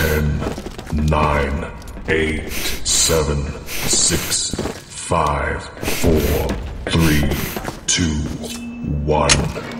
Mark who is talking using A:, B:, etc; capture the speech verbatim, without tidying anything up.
A: Ten, nine, eight, seven, six, five, four, three, two, one.